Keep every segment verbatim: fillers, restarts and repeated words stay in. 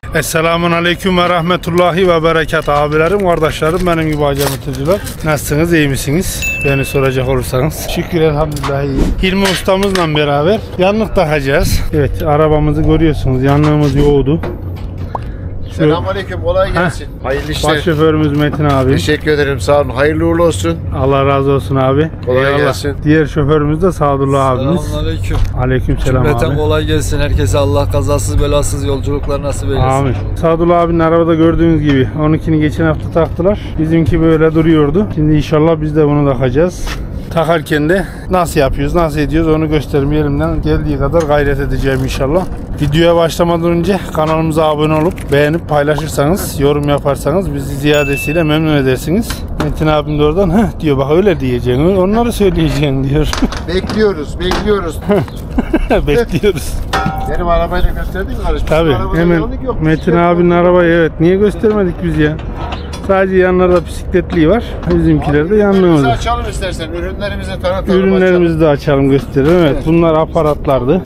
Esselamun Aleyküm ve Rahmetullahi ve Berekat abilerim, kardeşlerim, benim gibi acameticiler. Nasılsınız, iyi misiniz? Beni soracak olursanız. Şükür elhamdülillah iyi. Hilmi ustamızla beraber yanlık takacağız. Evet, arabamızı görüyorsunuz, yanlığımız yoğdu. Selamünaleyküm, kolay gelsin. Heh. Hayırlı işler. Baş şoförümüz Metin abi. Teşekkür ederim, sağ olun. Hayırlı uğurlu olsun. Allah razı olsun abi. Kolay Eyvallah. gelsin. Diğer şoförümüz de Sadullah abimiz. Selamünaleyküm. Aleykümselam abi. Cümleten kolay gelsin. Herkese Allah kazasız belasız yolculuklar nasip eylesin. Amin. Sadullah abinin arabada gördüğünüz gibi on ikini geçen hafta taktılar. Bizimki böyle duruyordu. Şimdi inşallah biz de bunu takacağız. Takarken de nasıl yapıyoruz, nasıl ediyoruz onu göstermeye elimden geldiği kadar gayret edeceğim inşallah. Videoya başlamadan önce kanalımıza abone olup beğenip paylaşırsanız, yorum yaparsanız bizi ziyadesiyle memnun edersiniz. Metin abim de oradan heh diyor, bak öyle diyeceksin, onları söyleyeceksin diyor. Bekliyoruz, bekliyoruz. Bekliyoruz. Benim arabayı da gösterdin mi kardeşim? Tabii hemen Metin abinin arabayı, evet, niye göstermedik biz ya? Sadece yanlarda bisikletliği var. Bizimkiler de yanlığımız. Bizi açalım istersen. Ürünlerimizi tanıtalım. Ürünlerimizi açalım. de açalım, gösterelim. Evet, evet, bunlar aparatlardı.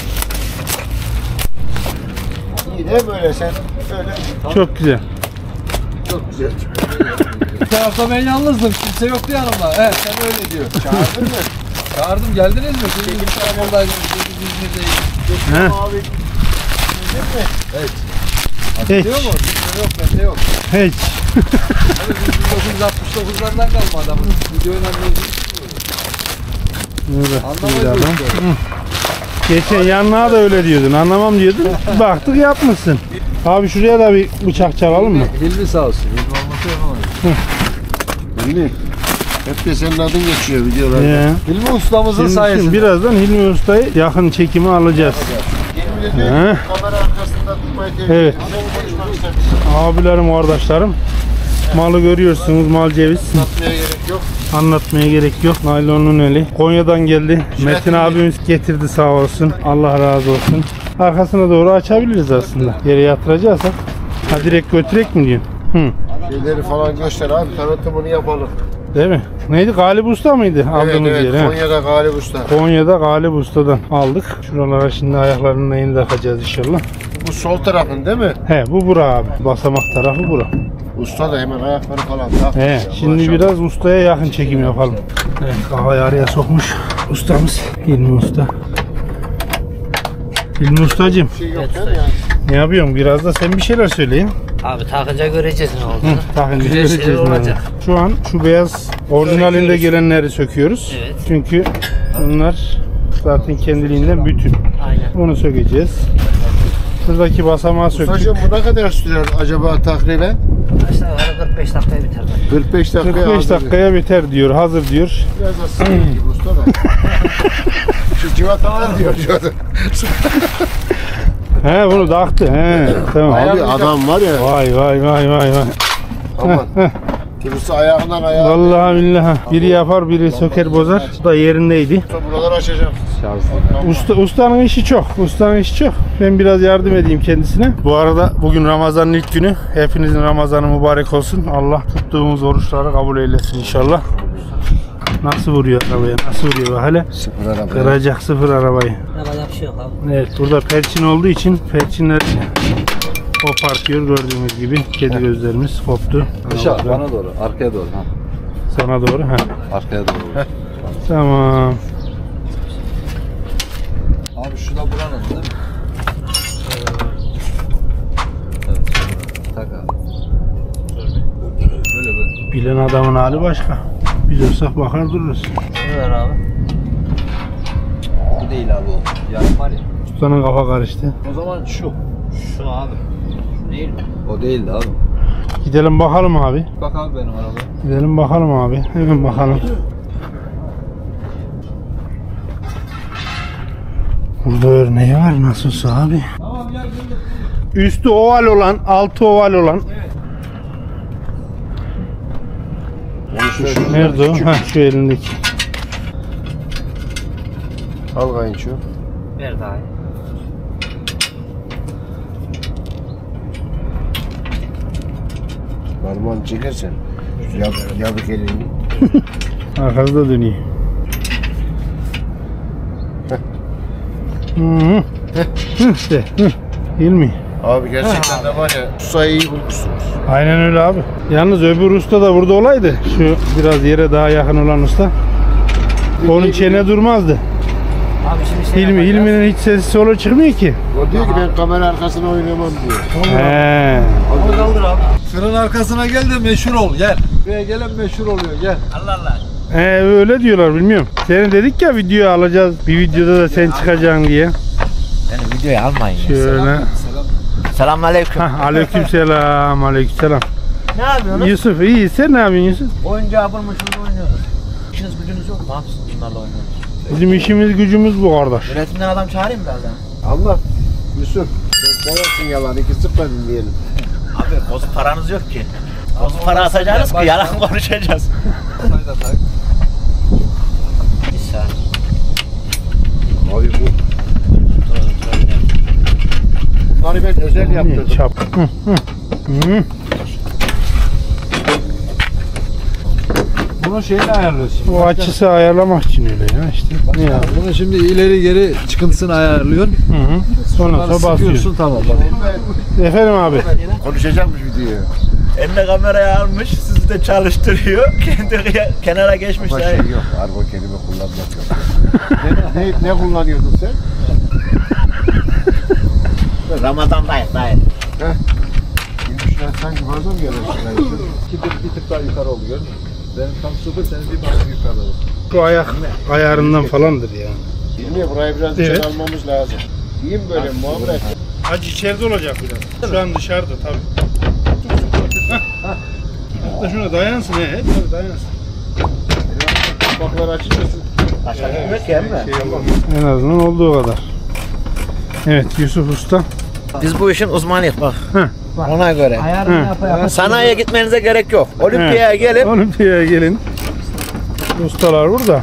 İyi de böyle sen öyle. Çok güzel. Çok güzel. Bir tarafta ben yalnızdım. Kimse yoktu yanımda. Evet, sen öyle diyor. Çağırdın mı? Çağırdım, geldiniz mi? Şimdi bir tane oradaydım. İzmir'deyim. Abi. Evet. Hiç. Diyor mu? Bizde yok, bende yok. Hiç. Hani biz bin dokuz yüz altmış dokuzlardan kalma adamın. Videoyla Anlamadım. Geçen yanlığa da öyle diyordun. Anlamam diyordun. Baktık yapmışsın. Abi şuraya da bir bıçak çalalım mı? Hilmi sağ olsun. Hilmi olması yapamayız. Hilmi. Hep de senin adın geçiyor videolarda. Ee, Hilmi ustamızın şimdi, sayesinde. şimdi birazdan Hilmi Usta'yı yakın çekimi alacağız. Hilmi de kamera arkasında tutmayı tercih Evet. Abilerim, kardeşlerim. Malı görüyorsunuz, mal ceviz. Anlatmaya gerek yok. Anlatmaya gerek yok. Naylonun eli. Konya'dan geldi. Metin abimiz getirdi sağ olsun. Allah razı olsun. Arkasına doğru açabiliriz aslında. Yere yatıracaksak. Ha, direkt götürek mi diyorsun? Hı. Şeyleri falan göster abi, tanıtımını yapalım. Değil mi? Neydi? Galip Usta mıydı aldığımız evet, evet. yer? Konya'da Galip Usta. Konya'da Galip Usta'dan aldık. Şuralara şimdi ayaklarının neyini takacağız inşallah. Bu sol tarafın değil mi? He, bu bura abi. Basamak tarafı bura. Usta da hemen ayakları falan tak. He, şimdi biraz ustaya yakın çekim yapalım. Evet, kafayı araya sokmuş ustamız. Hilmi Usta. Hilmi Ustacığım. Şey yok değil mi yani? Ne yapıyorsun? Biraz da sen bir şeyler söyleyin. Abi takınca göreceğiz ne olduğunu. Takınca Güzel göreceğiz şeyler ne olacak. Şu an şu beyaz orijinalinde Söküyoruz. gelenleri söküyoruz. Evet. Çünkü bunlar zaten kendiliğinden bütün. Aynen. Bunu sökeceğiz. Şuradaki basamağı söküyoruz. Ustacığım bu ne kadar sürer acaba takriben? Aşağı yukarı kırk beş dakikaya biter. kırk beş dakika. kırk beş dakikaya biter diyor. Hazır diyor. Biraz da sıkıntı gibi usta da. Şu civatalar diyor civata. He, bunu taktı. He, tamam. Abi adam var ya. Vay vay vay vay vay. Aman. Kimisi ayağından ayağa. Vallahi billahi. Biri yapar, biri söker bozar. Bu da yerindeydi. Buraları açacağım. Usta, ustanın işi çok. Ustanın işi çok. Ben biraz yardım edeyim kendisine. Bu arada bugün Ramazan'ın ilk günü. Hepinizin Ramazan'ı mübarek olsun. Allah tuttuğumuz oruçları kabul eylesin inşallah. Nasıl vuruyor arabaya? Nasıl vuruyor bak hele? Sıfır araba. Kıracak sıfır arabayı. Yapacak bir şey yok abi. Evet, burada perçin olduğu için perçinler kopartıyor gördüğünüz gibi. Kedi gözlerimiz koptu. Dışarı, bana doğru, arkaya doğru. Ha. Sana doğru. Ha. Arkaya doğru. Tamam. Abi şu da buranın değil mi? Evet. Tak abi. Böyle böyle. Bilen adamın hali başka. Biz olsak bakar dururuz. Şunu ver abi. Bu değil abi o. Yani var ya. Ustanın kafa karıştı. O zaman şu. Şu abi. Şu değil mi? O değildi abi. Gidelim bakalım abi. Bak abi benim arabaya. Gidelim bakalım abi. Hemen bakalım. Burada örneği var nasılsa abi. Tamam gel. Üstü oval olan, altı oval olan. Evet. Nerede o? Ha, şu elindeki. Al kayınço. Ver daha iyi. Parmağını çekersen. Yab, yabık elini. Arkası da dönüyor. Hı hı. Hı, işte. Hı. Değil mi? Abi gerçekten de var ya ustayı iyi bulmuşsunuz. Aynen öyle abi. Yalnız öbür usta da burada olaydı. Şu biraz yere daha yakın olan usta. Onun çene durmazdı. Abi şimdi şey Hilmi, yapacağız. Hilmi'nin hiç sesi solo çıkmıyor ki. O diyor ki ben kamera arkasına oynamam diyor. He. Onu kaldır abi. Fırın arkasına gel de meşhur ol gel. Buraya gelen meşhur oluyor gel. Allah Allah. He öyle diyorlar bilmiyorum. Seni dedik ya videoyu alacağız. Bir videoda da sen çıkacaksın diye. Beni videoya almayın ya. Şöyle. Selam. Selamünaleyküm. Hah, aleykümselam, aleykümselam. Ne yapıyorsunuz? Yusuf iyi, sen ne yapıyorsun Yusuf? Oyuncağı bulmuşuz oynuyoruz. İşiniz gücünüz yok mu? Ne yapsın şunlarla oynuyoruz? Bizim işimiz gücümüz bu kardeş. Üretimden adam çağırayım birazdan. Allah Yusuf sen koyarsın yalan iki sıkma dinleyelim. Abi bozuk paranız yok ki. Bozuk para atacağız ki yalan konuşacağız. Sayda tak. Bir saniye. Abi bu bunları ben özel yaptırdım. Çap. Hı, hı. Hı. Bunun şeyini ayarlıyoruz şimdi. O açısı ayarlamak için öyle ya işte. Ne ya? Bunu şimdi ileri geri çıkıntısını ayarlıyorsun. Hı hı. Sonra Bunları da basıyorsun. sıkıyorsun tamam bak. Efendim abi. Konuşacakmış videoyu. Eline kamerayı almış, sizi de çalıştırıyor. Kendi kenara geçmiş. Başka şey yok. Argo kelime kullanmak yok. ne, ne, ne kullanıyordun sen? Ramazan'dayız dayı. Heh. Gümüşler sanki fazla mı geliyorsun? İki tık, bir tık daha yukarı oldu gördün mü? Benim tam sıfır, senin bir tane yukarıda oldu. Şu ayak ayarından falandır ya. Bilmiyorum burayı biraz Evet. içeri almamız lazım. İyi mi böyle muhabbet? Acı içeride olacak biraz. Şu an dışarıda tabii. Hatta şuna dayansın he. Tabii dayansın. Kapakları açılmasın. Aşağı gitmek ya mi? En azından olduğu kadar. Evet Yusuf Usta. Biz bu işin uzmanıyız bak. Heh. Ona göre. Hı. Sanayiye gitmenize gerek yok. Olimpiyaya Evet. gelin. Olimpiyaya gelin. Ustalar burada.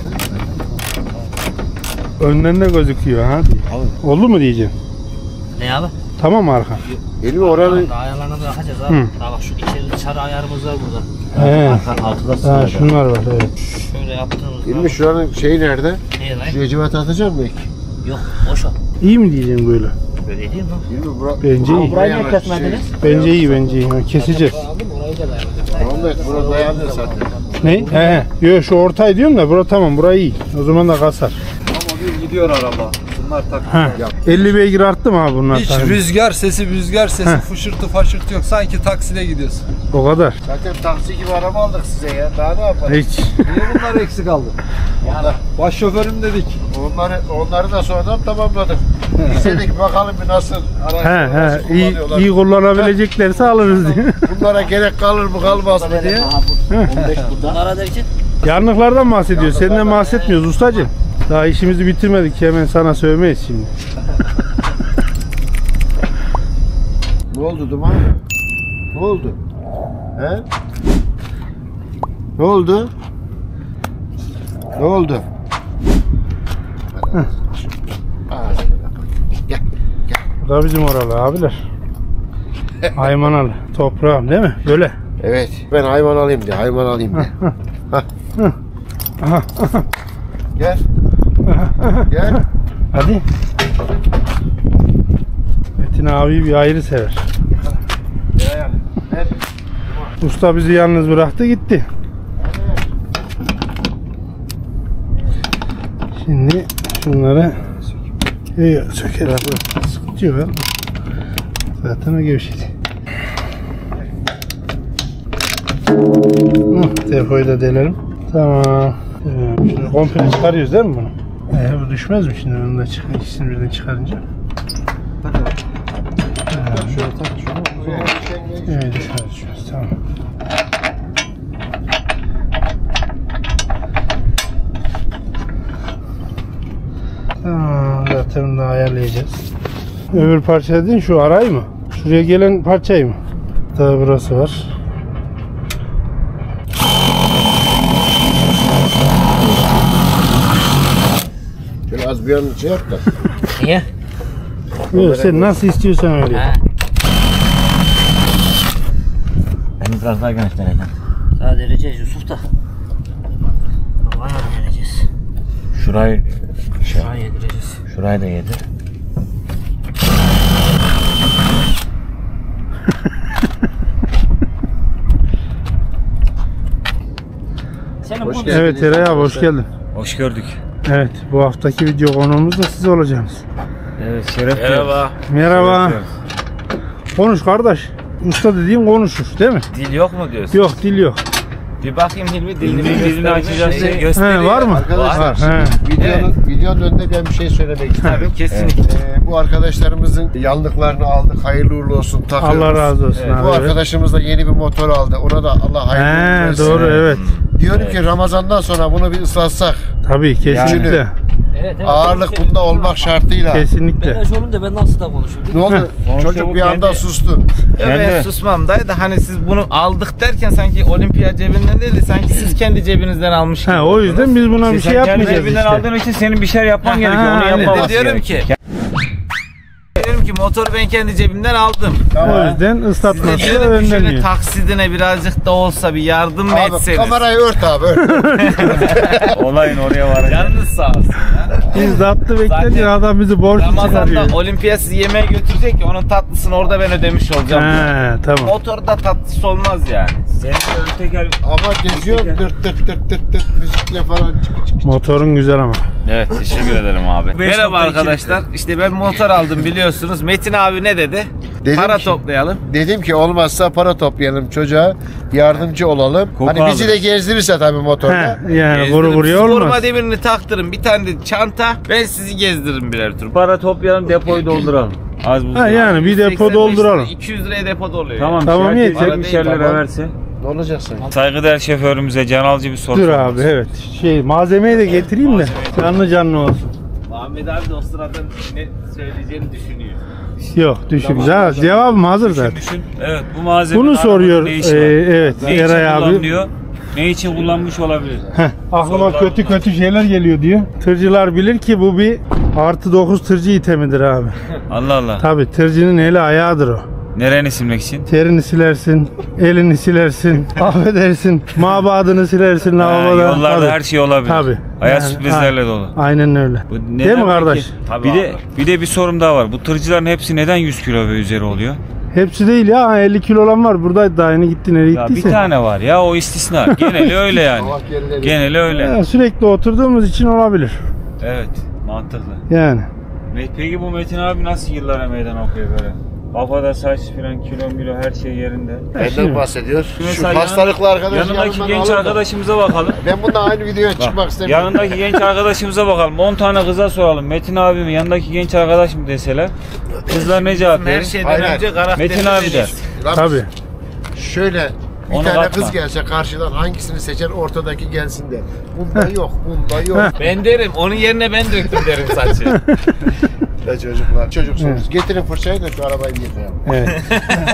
Önden de gözüküyor ha. Oldu mu diyeceğim. Ne abi? Tamam mı Arkan? Elimi oranın Ayarlarına bırakacağız abi. Hı. Daha bak şu içeri dışarı ayarımız var burada. He. Arka altıda Ha, sınırda. şunlar var evet. Şöyle yaptığımızda. elimi şuranın şeyi nerede? Ne lan? Şuraya civat atacak mı? Yok boş o. İyi mi diyeceğim böyle? Böyle değil mi? Elimi bura... Bence iyi. Burayı niye kesmediniz? Bence iyi bence iyi. Ha, keseceğiz. Aldım orayı da dayanacak. Muhammed burada dayandı zaten. Ne? He he. Yok şu ortayı diyorum da bura tamam burayı iyi. O zaman da kasar. Ama bir gidiyor araba. Bunlar tak. Ha. elli beygir arttı mı abi bunlar? Hiç tabii? rüzgar sesi, rüzgar sesi, Heh. fışırtı faşırtı yok. Sanki takside gidiyorsun. O kadar. Zaten taksi gibi araba aldık size ya. Daha ne yapalım? Hiç. Niye bunlar eksik kaldı? Onlar, Baş şoförüm dedik. onları, onları da sonradan tamamladık. İstedik bakalım bir nasıl He araçları he. nasıl İyi, kullanıyorlar. iyi kullanabileceklerse alırız diye. Bunlara gerek kalır mı kalmaz mı diye. Bunlara derken Yanlıklardan bahsediyor. Senden bahsetmiyoruz ustacığım. Daha işimizi bitirmedik. Hemen sana sövmeyiz şimdi. Ne oldu Duman? Ne oldu? He? Ne oldu? Ne oldu? Gel, gel. Bu da bizim oralı abiler. Aymanalı. Toprağım değil mi? Böyle. Evet, ben hayvan alayım diye, hayvan alayım diye. Hah. Aha. Gel. Gel. Hadi. Metin abi bir ayrı sever. Ver. Usta bizi yalnız bıraktı gitti. Şimdi şunları Yok, sökerim. Sıkıntı yok. Zaten o gevşedi. Depoyu da delelim. Tamam. Ee, Şunu komple çıkarıyoruz değil mi bunu? Ee, bu düşmez mi şimdi onu da çık ikisini birden çıkarınca? Şöyle tak şunu. Evet dışarı düşmez. Tamam. Tamam, zaten bunu da ayarlayacağız. Öbür parça dediğin şu aray mı? Şuraya gelen parçayı mı? Daha burası var. Şöyle az bir yanını şey yap da. niye? Yok, sen nasıl istiyorsan öyle. Ha. Ben biraz daha genişleneceğim. Daha dereceğiz Yusuf da. Bayağı dereceğiz. Şurayı Şuraya yedireceğiz. şurayı da yedir. Senin Hoş bu geldin. Evet Eray abi hoş geldin. Hoş gördük. Evet bu haftaki video konuğumuz da siz olacaksınız. Evet şeref Merhaba. Merhaba. Konuş kardeş. Usta dediğin konuşur değil mi? Dil yok mu diyorsun? Yok dil yok. Bir bakayım Hilmi dilini Dilini dilini açacağız. Şey, He, gösteriyor. var mı? Arkadaşlar Var. He. videonun, videonun önünde ben bir şey söylemek istiyorum. Tabii kesinlikle. Ee, bu arkadaşlarımızın yanlıklarını aldık. Hayırlı uğurlu olsun. Takıyoruz. Allah razı olsun Evet, abi. Bu arkadaşımız da yeni bir motor aldı. Ona da Allah hayırlı uğurlu He, olsun. doğru evet. Diyorum ki Ramazan'dan sonra bunu bir ıslatsak. Tabii kesinlikle. Yani- Evet, evet. Ağırlık bunda olmak şartıyla. Kesinlikle. Ben olunca ben nasıl da konuşuyorum. Ne oldu? Çocuk bir anda sustu. Ya Ben ben de. susmam dayı da hani siz bunu aldık derken sanki olimpiya cebinden değil de sanki siz kendi cebinizden almış gibi. Ha, o yüzden biz buna bir şey Sen kendi yapmayacağız cebinden işte. aldığın için senin bir şey yapman Ha, gerekiyor. Onu aynen. yapmaması diyorum gerekiyor. ki diyorum ki motoru ben kendi cebimden aldım. O yüzden Siz de ıslatması diyorum ki şöyle önleniyor. taksidine birazcık da olsa bir yardım mı Abi etseniz. kamerayı ört abi ört. Olayın oraya varacak. Canınız sağ olsun ya. Biz de attı bekledik Zaten adam bizi borç çıkarıyor. Ramazan'da olimpiya sizi yemeğe götürecek ki onun tatlısını orada ben ödemiş olacağım. He tamam. Motorda tatlısı olmaz yani. Senin de ön teker Ama geziyor dırt dırt dırt dırt dırt müzikle falan çık çık. Motorun güzel ama. Evet teşekkür ederim abi. Beş Merhaba nokta iki. arkadaşlar. İşte ben motor aldım biliyorsunuz. Metin abi ne dedi? Dedim Para ki- toplayalım. Dedim ki olmazsa para toplayalım çocuğa, yardımcı olalım. Koku hani bizi de alırız. gezdirirse tabii motorda. He, yani Gezdiririm. kuru kuruya Siz olmaz. koruma demirini taktırın. Bir tane de çanta. Ben sizi gezdiririm birer tur. para toplayalım, depoyu dolduralım. Az buz. Ha yani bir depo seksen beş dolduralım. lira, iki yüz liraya depo doluyor. Tamam, Tamam, tamam yeter. yeter. Bir şeyler Tamam. verse. Ne olacaksın? Saygıdeğer şoförümüze can alıcı bir soru Dur sormak abi evet. Şey malzemeyi de getireyim de canlı canlı olsun. Muhammed abi de o sırada ne söyleyeceğini düşünüyor. Yok düşün. Ya, cevabım hazır zaten. Düşün. Evet, bu malzeme. Bunu soruyor. Ne Ee, işi var? evet Ne için Eray abi. kullanılıyor? Ne için kullanmış olabilir? Heh, aklıma Sorular kötü bunlar. kötü şeyler geliyor diyor. Tırcılar bilir ki bu bir artı dokuz tırcı itemidir abi. Allah Allah. Tabi tırcının eli ayağıdır o. Nereni silmek için? Terini silersin, elini silersin, affedersin, mabadını silersin Ha, lavaboda. yollarda Tabii. her şey olabilir. Tabii. Hayat Yani, sürprizlerle a- dolu. Aynen öyle. Bu Değil neden mi kardeş? peki? Tabii Bir abi. de bir de bir sorum daha var. Bu tırcıların hepsi neden yüz kilo ve üzeri oluyor? Hepsi değil ya. Ha, elli kilo olan var. Buradaydı daha yeni gitti. Nereye Ya bir gittiyse. tane var ya, o istisna. Geneli öyle yani. Allah gerileri. Geneli öyle. Ya, sürekli oturduğumuz için olabilir. Evet, mantıklı. Yani. Peki bu Metin abi nasıl yıllara meydan okuyor böyle? Kafada saç filan, kilo milo her şey yerinde. Benden bahsediyor. Şu Mesela hastalıklı yanı- arkadaş yanındaki yanımdan genç alın da. arkadaşımıza bakalım. Ben bununla aynı videoya çıkmak Bak, istemiyorum. yanındaki genç arkadaşımıza bakalım. on tane kıza soralım. Metin abi mi, yanındaki genç arkadaş mı deseler. Kızlar ne cevap Her verir? şeyden Hayır, önce karakteriniz. Metin abi der. Lan Tabii. Şöyle bir Onu tane katma. kız gelse karşıdan hangisini seçer, ortadaki gelsin de. Bunda yok, bunda yok. Ben derim onun yerine ben döktüm derim saçı. Ya çocuklar, çocuksunuz. Evet. Getirin fırçayı da şu arabayı bir yıkayalım. Evet.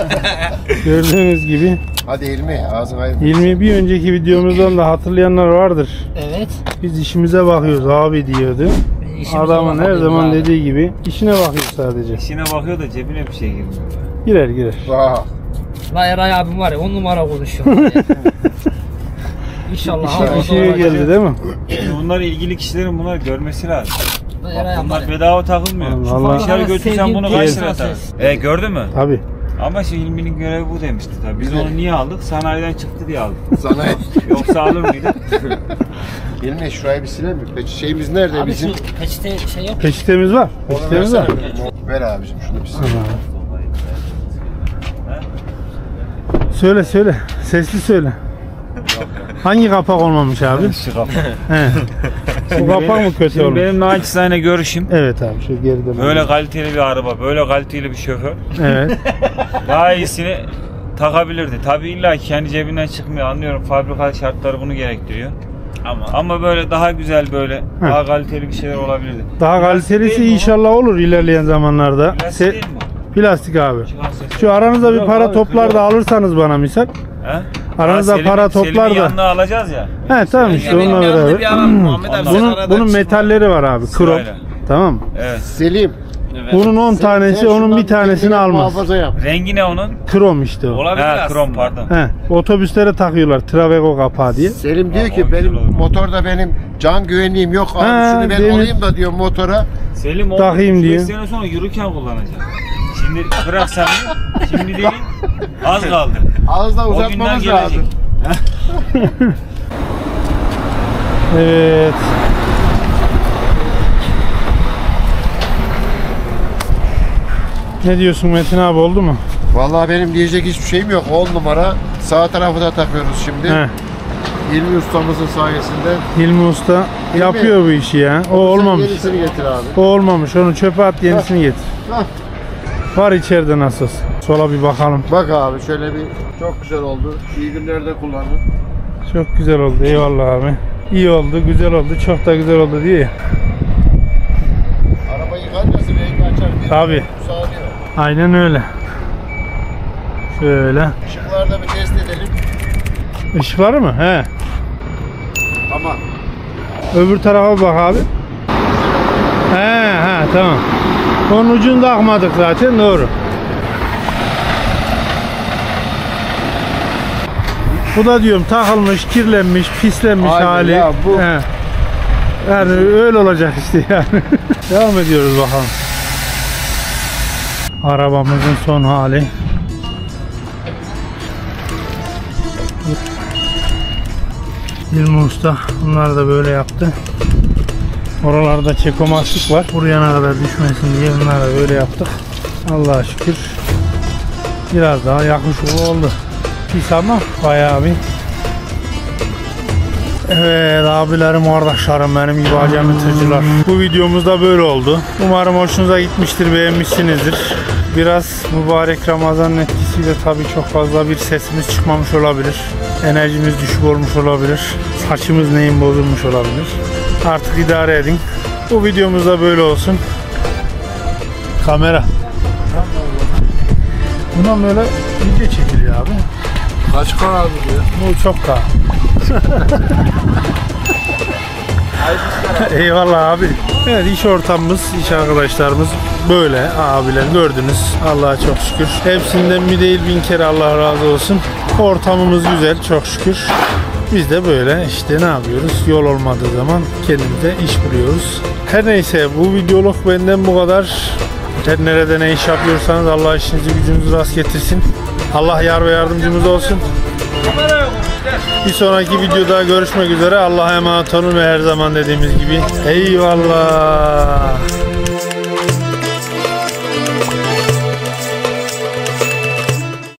Gördüğünüz gibi Hadi İlmi, ağzın ayrı. İlmi bir önceki videomuzdan da hatırlayanlar vardır. Evet. Biz işimize bakıyoruz abi diyordu. İşimize Adamın her bakıyoruz zaman abi. dediği gibi işine bakıyor sadece. İşine bakıyor da cebine bir şey girmiyor. Girer girer. Vah. La Eray abim var ya on numara konuşuyor. İnşallah. İşe, hava işe olacak. geldi değil mi? Şimdi bunlar ilgili kişilerin bunları görmesi lazım. La Eray Bak, abim var bunlar ya. bedava takılmıyor. Allah Şu Allah. dışarı götürsen bunu kaç lira atar? Ses. E gördün mü? Tabii. Ama şimdi İlmi'nin görevi bu demişti tabii. Biz onu niye aldık? Sanayiden çıktı diye aldık. Sana Yoksa alır mıydık? İlmi şurayı bir siler mi? Peki şeyimiz nerede Abi bizim? şu peçete şey yok. Peçetemiz var. Onu Peçetemiz versene. var. Ver abicim şunu bir sil. Söyle söyle. Sesli söyle. Hangi kapak olmamış abi? Şu kafa. He. Bu kapak mı kötü Şimdi olmuş? benim naçizane görüşüm. Evet abi şu geride. Böyle kaliteli bir araba, böyle kaliteli bir şoför Evet. daha iyisini takabilirdi. Tabii illa ki kendi cebinden çıkmıyor, anlıyorum. Fabrika şartları bunu gerektiriyor. Ama Ama böyle daha güzel, böyle daha kaliteli bir şeyler olabilirdi. Daha kalitelisi değil mi inşallah olur ilerleyen zamanlarda. Plastik Se- değil mi o? Plastik abi. Çıkan ses. Şu aranızda bir Yok para abi, toplar yok. da alırsanız bana misal. He? Aranızda Ha, Selim- para toplar Selim'in da. yanına alacağız ya. He tamam işte benim onunla yanımda beraber. bir alan Muhammed abi sen Bunun aradan bunun çıkma. metalleri var abi. Krom. Sırayla. Tamam. Evet. Selim. Evet. Bunun on sen- tanesi sen onun şundan bir tanesini kendine almaz. Muhafaza yap. Rengi ne onun? Krom işte o. Olabilir Ha, aslında. krom pardon. He, otobüslere takıyorlar Traveco kapağı diye. Selim diyor Ha, ki on benim kilo olur. motorda benim can güvenliğim yok abi. Ha, Şunu ben demir- olayım da diyor motora. Selim o Takayım beş diyor. sene sonra yürürken kullanacak. Şimdi bırak sen bunu. Şimdi değil. Az kaldı. Az da O günler uzatmamız gelecek. lazım. Evet. Ne diyorsun Metin abi, oldu mu? Vallahi benim diyecek hiçbir şeyim yok. on numara. Sağ tarafı da takıyoruz şimdi. He. İlmi ustamızın sayesinde. Hilmi Usta yapıyor bu işi ya. O olmamış. Yenisini getir abi. O olmamış. Onu çöpe at, yenisini getir. Hah. Var içeride nasıl? Sola bir bakalım. Bak abi şöyle bir çok güzel oldu. İyi günlerde kullanın. Çok güzel oldu. Eyvallah abi. İyi oldu, güzel oldu. Çok da güzel oldu diye ya. Araba yıkanmasın, rengi açar. Bir Tabii. sağlıyor. Aynen öyle. Şöyle. Işıkları da bir test edelim. Işıkları mı? He. Tamam. Öbür tarafa bak abi. He he tamam. Onun ucunu da akmadık zaten, doğru. Bu da diyorum takılmış, kirlenmiş, pislenmiş Aynen hali. ya, bu- He. Yani öyle olacak işte yani. Devam ediyoruz bakalım. Arabamızın son hali. Hilmi Usta bunlar da böyle yaptı. Oralarda çekomastik var. Buraya ne kadar düşmesin diye bunlar da böyle yaptık. Allah'a şükür biraz daha yakışıklı oldu. Pis ama bayağı bir. Evet abilerim, kardeşlerim, benim gibi acemi tırcılar. Bu videomuz da böyle oldu. Umarım hoşunuza gitmiştir, beğenmişsinizdir. Biraz mübarek Ramazan'ın etkisiyle tabii çok fazla bir sesimiz çıkmamış olabilir. Enerjimiz düşük olmuş olabilir. Saçımız neyin bozulmuş olabilir. Artık idare edin. Bu videomuz da böyle olsun. Kamera. Bundan böyle video çekiliyor abi. Kaç kar abi diyor. Bu çok daha. Eyvallah abi. Evet, iş ortamımız, iş arkadaşlarımız böyle abiler, gördünüz. Allah'a çok şükür. Hepsinden bir değil bin kere Allah razı olsun. Ortamımız güzel çok şükür. Biz de böyle işte ne yapıyoruz? Yol olmadığı zaman kendimize iş buluyoruz. Her neyse, bu videoluk benden bu kadar. Her nerede ne iş yapıyorsanız Allah işinizi gücünüzü rast getirsin. Allah yar ve yardımcımız olsun. Bir sonraki videoda görüşmek üzere. Allah'a emanet olun ve her zaman dediğimiz gibi eyvallah.